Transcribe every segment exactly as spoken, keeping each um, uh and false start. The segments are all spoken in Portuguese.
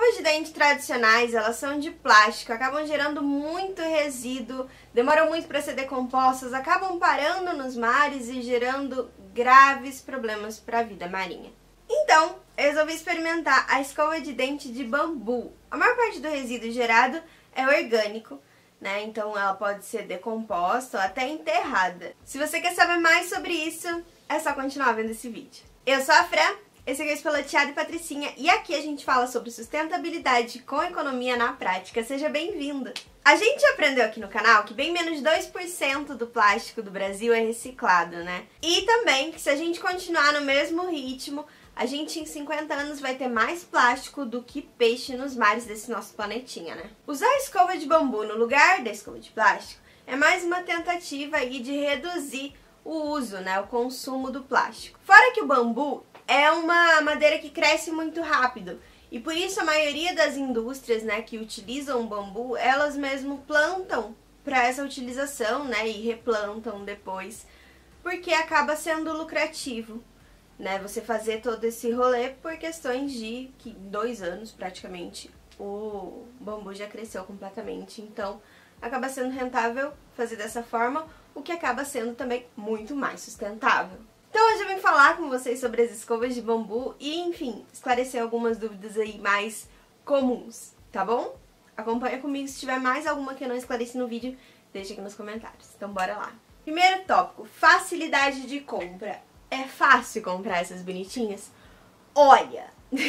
escovas de dente tradicionais, elas são de plástico, acabam gerando muito resíduo, demoram muito para ser decompostas, acabam parando nos mares e gerando graves problemas para a vida marinha. Então, eu resolvi experimentar a escova de dente de bambu. A maior parte do resíduo gerado é orgânico, né? Então ela pode ser decomposta ou até enterrada. Se você quer saber mais sobre isso, é só continuar vendo esse vídeo. Eu sou a Fran, esse aqui é o Espoloteado e Patricinha, e aqui a gente fala sobre sustentabilidade com economia na prática. Seja bem-vindo! A gente aprendeu aqui no canal que bem menos de dois por cento do plástico do Brasil é reciclado, né? E também que se a gente continuar no mesmo ritmo, a gente em cinquenta anos vai ter mais plástico do que peixe nos mares desse nosso planetinha, né? Usar a escova de bambu no lugar da escova de plástico é mais uma tentativa aí de reduzir o uso, né, o consumo do plástico. Fora que o bambu é uma madeira que cresce muito rápido e por isso a maioria das indústrias, né, que utilizam o bambu, elas mesmo plantam para essa utilização, né, e replantam depois, porque acaba sendo lucrativo, né, você fazer todo esse rolê por questões de que dois anos praticamente o bambu já cresceu completamente, então acaba sendo rentável fazer dessa forma, o que acaba sendo também muito mais sustentável. Então hoje eu vim falar com vocês sobre as escovas de bambu e, enfim, esclarecer algumas dúvidas aí mais comuns, tá bom? Acompanha comigo, se tiver mais alguma que eu não esclareci no vídeo, deixa aqui nos comentários. Então bora lá. Primeiro tópico, facilidade de compra. É fácil comprar essas bonitinhas? Olha,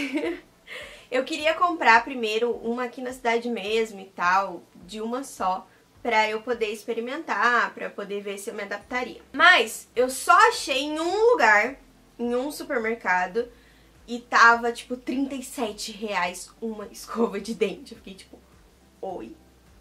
eu queria comprar primeiro uma aqui na cidade mesmo e tal, de uma só, pra eu poder experimentar, pra poder ver se eu me adaptaria. Mas eu só achei em um lugar, em um supermercado, e tava tipo trinta e sete reais uma escova de dente. Eu fiquei tipo, oi?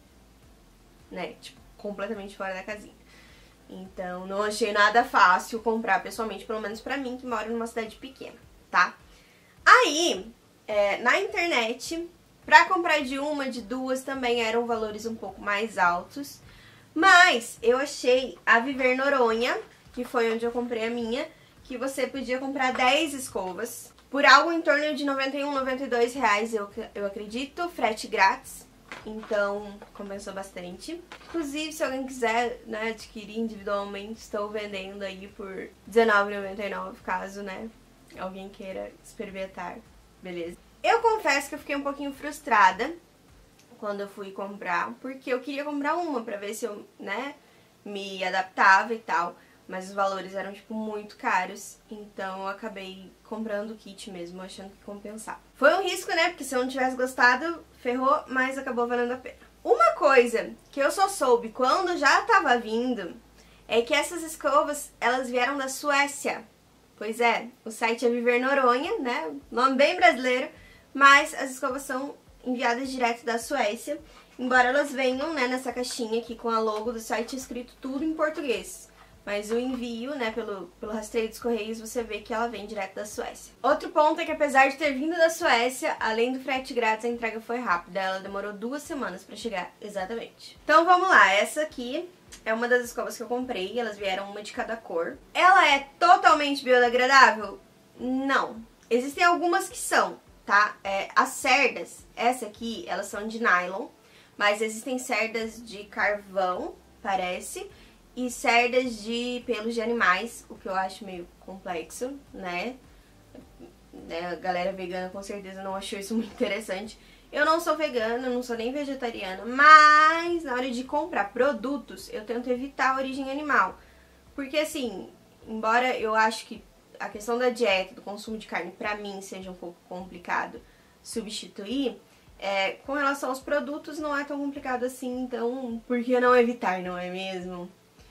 Né, tipo, completamente fora da casinha. Então, não achei nada fácil comprar pessoalmente, pelo menos pra mim, que moro numa cidade pequena, tá? Aí, é, na internet, pra comprar de uma, de duas, também eram valores um pouco mais altos. Mas eu achei a Viver Noronha, que foi onde eu comprei a minha, que você podia comprar dez escovas por algo em torno de noventa e um, noventa e dois reais, eu, eu acredito, frete grátis. Então, compensou bastante. Inclusive, se alguém quiser, né, adquirir individualmente, estou vendendo aí por dezenove reais e noventa e nove centavos, caso, né, alguém queira experimentar, beleza? Eu confesso que eu fiquei um pouquinho frustrada quando eu fui comprar, porque eu queria comprar uma pra ver se eu, né, me adaptava e tal, mas os valores eram, tipo, muito caros, então eu acabei comprando o kit mesmo, achando que compensava. Foi um risco, né, porque se eu não tivesse gostado, ferrou, mas acabou valendo a pena. Uma coisa que eu só soube quando já tava vindo é que essas escovas, elas vieram da Suécia. Pois é, o site é Viver Noronha, né, nome bem brasileiro, mas as escovas são enviadas direto da Suécia, embora elas venham, né, nessa caixinha aqui com a logo do site escrito tudo em português. Mas o envio, né, pelo, pelo rastreio dos correios, você vê que ela vem direto da Suécia. Outro ponto é que apesar de ter vindo da Suécia, além do frete grátis, a entrega foi rápida. Ela demorou duas semanas pra chegar, exatamente. Então vamos lá, essa aqui é uma das escovas que eu comprei, elas vieram uma de cada cor. Ela é totalmente biodegradável? Não. Existem algumas que são, tá? É, as cerdas, essa aqui, elas são de nylon, mas existem cerdas de carvão, parece, e cerdas de pelos de animais, o que eu acho meio complexo, né? A galera vegana com certeza não achou isso muito interessante. Eu não sou vegana, não sou nem vegetariana, mas na hora de comprar produtos, eu tento evitar a origem animal. Porque assim, embora eu acho que a questão da dieta, do consumo de carne, pra mim seja um pouco complicado substituir, é, com relação aos produtos não é tão complicado assim, então por que não evitar, não é mesmo?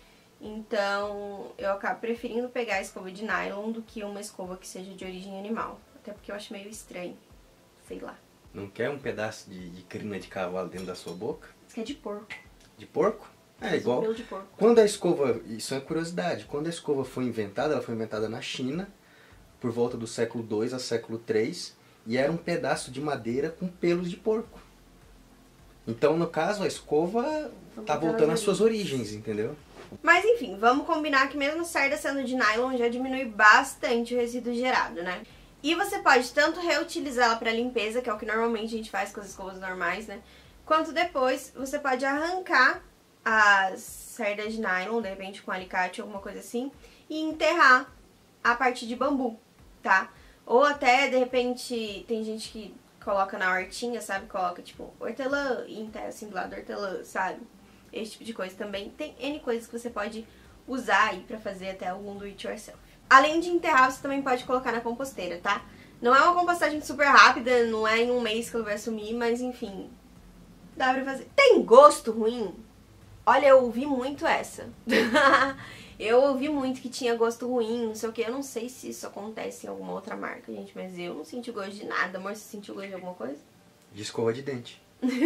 Então, eu acabo preferindo pegar a escova de nylon do que uma escova que seja de origem animal. Até porque eu acho meio estranho. Sei lá. Não quer um pedaço de, de crina de cavalo dentro da sua boca? Isso é de porco. De porco? É igual. Pelo de porco. Quando a escova, isso é curiosidade, quando a escova foi inventada, ela foi inventada na China, por volta do século dois a século três, e era um pedaço de madeira com pelos de porco. Então, no caso, a escova tá voltando às suas origens, entendeu? Mas enfim, vamos combinar que mesmo cerda sendo de nylon já diminui bastante o resíduo gerado, né? E você pode tanto reutilizá-la para limpeza, que é o que normalmente a gente faz com as escovas normais, né? Quanto depois você pode arrancar as cerdas de nylon, de repente com alicate ou alguma coisa assim, e enterrar a parte de bambu, tá? Ou até, de repente, tem gente que coloca na hortinha, sabe? Coloca, tipo, hortelã e enterra assim do lado da hortelã, sabe? Esse tipo de coisa também. Tem N coisas que você pode usar aí pra fazer até algum do it yourself. Além de enterrar, você também pode colocar na composteira, tá? Não é uma compostagem super rápida, não é em um mês que ela vai sumir, mas enfim, dá pra fazer. Tem gosto ruim? Olha, eu ouvi muito essa. Eu ouvi muito que tinha gosto ruim, não sei o que. Eu não sei se isso acontece em alguma outra marca, gente, mas eu não senti gosto de nada. Amor, você sentiu gosto de alguma coisa? De escova de dente.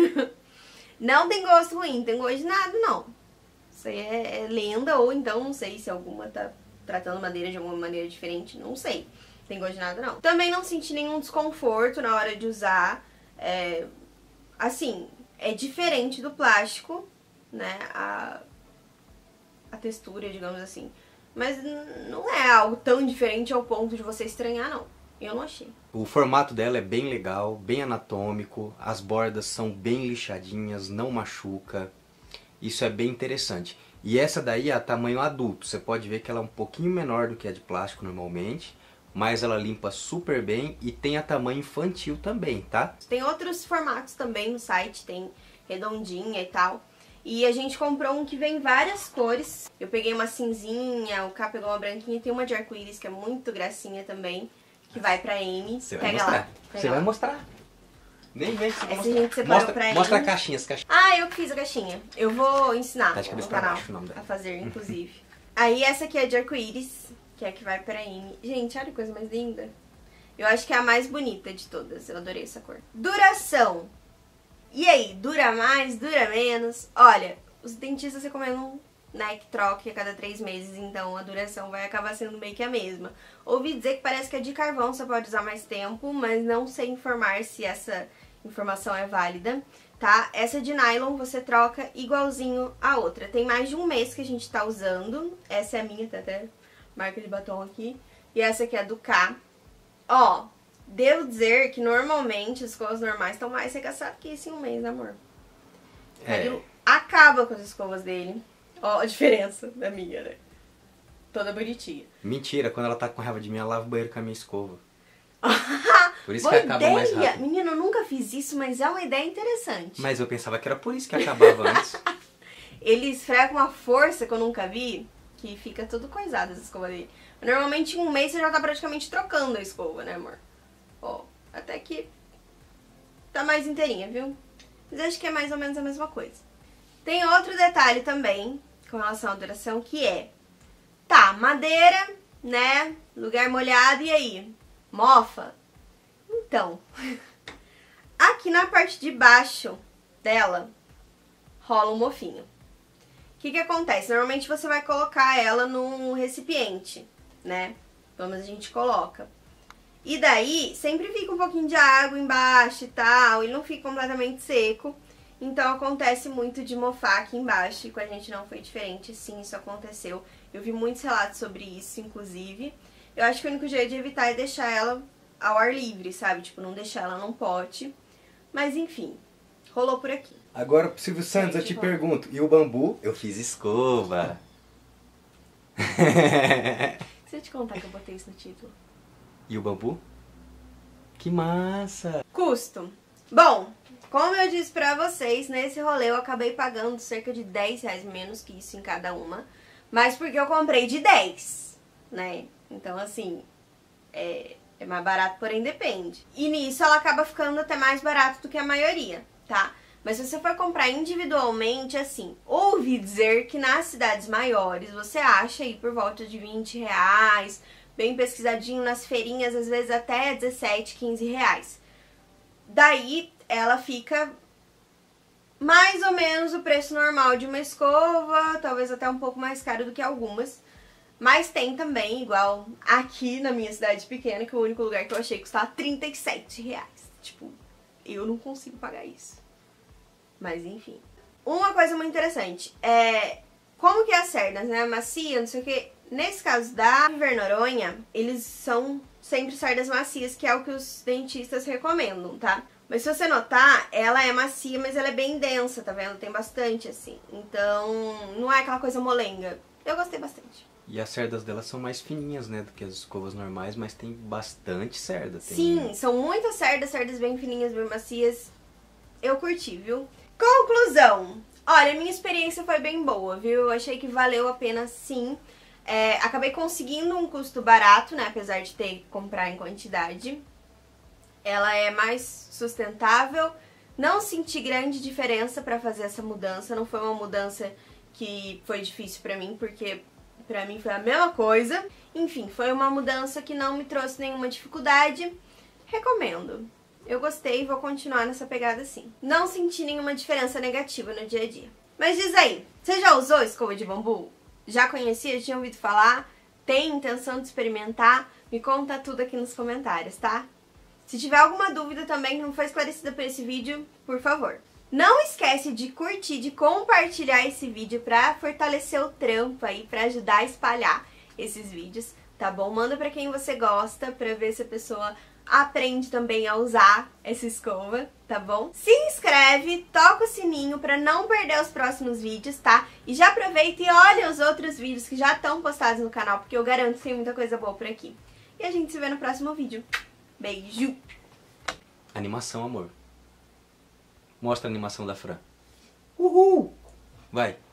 Não tem gosto ruim, tem gosto de nada, não. Isso aí é, é lenda, ou então não sei se alguma tá tratando madeira de alguma maneira diferente, não sei. Tem gosto de nada, não. Também não senti nenhum desconforto na hora de usar. É, assim, é diferente do plástico, né? A, a textura, digamos assim. Mas não é algo tão diferente ao ponto de você estranhar, não. Eu não achei. O formato dela é bem legal, bem anatômico. As bordas são bem lixadinhas, não machuca. Isso é bem interessante. E essa daí é a tamanho adulto. Você pode ver que ela é um pouquinho menor do que a de plástico normalmente, mas ela limpa super bem e tem a tamanho infantil também, tá? Tem outros formatos também no site, tem redondinha e tal. E a gente comprou um que vem várias cores. Eu peguei uma cinzinha, o Cá pegou uma branquinha, tem uma de arco-íris que é muito gracinha também, que vai pra Amy. Você vai Pega mostrar. lá. Você vai mostrar. Nem vem, você vai Essa mostrar. a gente separou Mostra, pra mostra Amy. a caixinha, as caixinhas. Ah, eu que fiz a caixinha. Eu vou ensinar Tá de no cabeça pra canal baixo o nome dela. a fazer, inclusive. Aí essa aqui é de arco-íris, que é a que vai pra Amy. Gente, olha que coisa mais linda. Eu acho que é a mais bonita de todas. Eu adorei essa cor. Duração. E aí, dura mais, dura menos? Olha, os dentistas recomendam, né, que troque a cada três meses, então a duração vai acabar sendo meio que a mesma. Ouvi dizer que parece que a de carvão você pode usar mais tempo, mas não sei informar se essa informação é válida, tá? Essa de nylon você troca igualzinho a outra. Tem mais de um mês que a gente tá usando. Essa é a minha, tá até marca de batom aqui. E essa aqui é do Cá. Ó, devo dizer que normalmente as escovas normais estão mais regaçadas que isso em um mês, amor. É. Ele acaba com as escovas dele. Ó a diferença da minha, né? Toda bonitinha. Mentira, quando ela tá com raiva de mim, ela lava o banheiro com a minha escova. Por isso que Boa acaba mais ideia! rápido. Menina, eu nunca fiz isso, mas é uma ideia interessante. Mas eu pensava que era por isso que acabava antes. Ele esfrega com uma força que eu nunca vi, que fica tudo coisado essa escova dele. Normalmente em um mês você já tá praticamente trocando a escova, né, amor? Ó, até que tá mais inteirinha, viu? Mas acho que é mais ou menos a mesma coisa. Tem outro detalhe também com relação à duração, que é... Tá, madeira, né? Lugar molhado, e aí? Mofa? Então, aqui na parte de baixo dela rola um mofinho. O que que acontece? Normalmente você vai colocar ela num recipiente, né? Pelo menos a gente coloca. E daí, sempre fica um pouquinho de água embaixo e tal, ele não fica completamente seco. Então acontece muito de mofar aqui embaixo, e com a gente não foi diferente, sim, isso aconteceu. Eu vi muitos relatos sobre isso, inclusive. Eu acho que o único jeito de evitar é deixar ela ao ar livre, sabe? Tipo, não deixar ela num pote. Mas enfim, rolou por aqui. Agora, Silvio Santos, eu te pergunto, e o bambu? Eu fiz escova. Se eu te contar que eu botei isso no título. E o bambu? Que massa! Custo. Bom, como eu disse pra vocês, nesse rolê eu acabei pagando cerca de dez reais menos que isso em cada uma. Mas porque eu comprei de dez, né? Então, assim, é, é mais barato, porém depende. E nisso ela acaba ficando até mais barato do que a maioria, tá? Mas se você for comprar individualmente, assim, ouvi dizer que nas cidades maiores você acha aí por volta de vinte reais, bem pesquisadinho, nas feirinhas às vezes até dezessete, quinze reais. Daí ela fica mais ou menos o preço normal de uma escova, talvez até um pouco mais caro do que algumas. Mas tem também, igual aqui na minha cidade pequena, que o único lugar que eu achei que custava trinta e sete reais. Tipo, eu não consigo pagar isso. Mas enfim. Uma coisa muito interessante é como que as cerdas, né, macia, não sei o que, Nesse caso da Viver Noronha, eles são sempre cerdas macias, que é o que os dentistas recomendam, tá? Mas se você notar, ela é macia, mas ela é bem densa, tá vendo? Tem bastante, assim. Então, não é aquela coisa molenga. Eu gostei bastante. E as cerdas delas são mais fininhas, né, do que as escovas normais, mas tem bastante cerda. Tem... Sim, são muitas cerdas, cerdas bem fininhas, bem macias. Eu curti, viu? Conclusão. Olha, minha experiência foi bem boa, viu? Eu achei que valeu a pena, sim. É, acabei conseguindo um custo barato, né, apesar de ter que comprar em quantidade. Ela é mais sustentável. Não senti grande diferença pra fazer essa mudança. Não foi uma mudança que foi difícil pra mim, porque pra mim foi a mesma coisa. Enfim, foi uma mudança que não me trouxe nenhuma dificuldade. Recomendo. Eu gostei e vou continuar nessa pegada assim. Não senti nenhuma diferença negativa no dia a dia. Mas diz aí, você já usou escova de bambu? Já conhecia? Tinha ouvido falar? Tem intenção de experimentar? Me conta tudo aqui nos comentários, tá? Se tiver alguma dúvida também que não foi esclarecida por esse vídeo, por favor. Não esquece de curtir, de compartilhar esse vídeo pra fortalecer o trampo aí, pra ajudar a espalhar esses vídeos, tá bom? Manda pra quem você gosta, pra ver se a pessoa aprende também a usar essa escova, tá bom? Se inscreve, toca o sininho pra não perder os próximos vídeos, tá? E já aproveita e olha os outros vídeos que já estão postados no canal, porque eu garanto que tem muita coisa boa por aqui. E a gente se vê no próximo vídeo. Beijo! Animação, amor. Mostra a animação da Fran. Uhul! Vai!